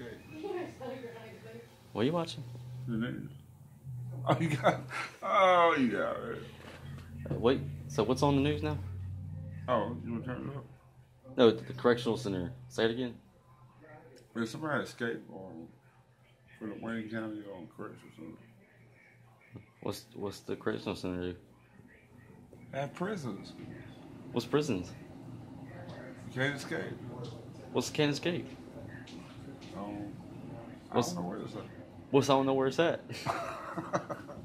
escape. What are you watching? The news. Oh, you got. Oh, you got it. Wait. So what's on the news now? Oh, you want to turn it up? No, the correctional center. Say it again. Well, somebody escaped from the Wayne County on correctional center. What's the correctional center do? At prisons. What's prisons? You can't escape. What's can't escape? I don't know where it's at. I don't know where it's at.